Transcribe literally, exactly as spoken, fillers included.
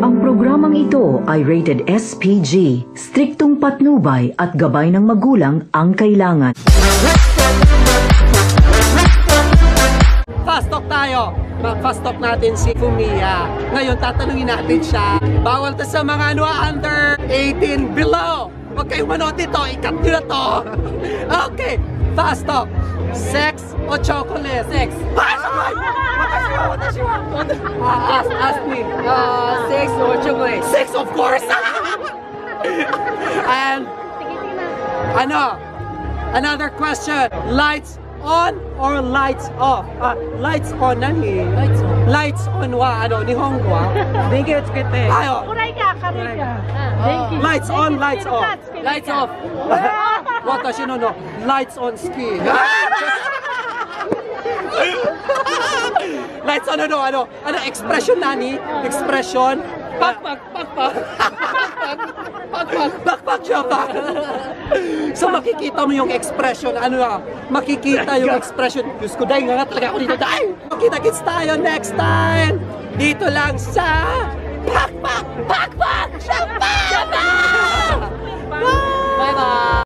Ang programang ito ay rated S P G. Striktong patnubay at gabay ng magulang ang kailangan. Fast talk tayo. Fast talk natin si Fumiya. Ngayon tatanungin natin siya. Bawal to sa mga ano, under eighteen below. Huwag kayong manood dito. Ikat nyo na to. Okay. Fast talk. Sex o chocolate? Sex. What does she want? What does she want? Uh, ask, ask me. Uh, sex or chocolate? Sex, of course. And ano? Another question. Lights on or lights off? Uh, lights on nani? Lights on. Lights on wa ano? Nihongo wa? Dengi o tsukete. Ayo. Kuray ka, karay ka. Lights on, lights off. Lights off. Watashi no no. Lights on ski. Lights on ano ano? Ano expression nani? Expression. Pak pak pak pak. Pak pak pak pak siya pak. So makikita mo yung expression, ano na, makikita yung expression. Diyos ko, dahil nga talaga ako dito, dahil! Makita-kits tayo next time! Dito lang sa Pak Pak Pak Pak!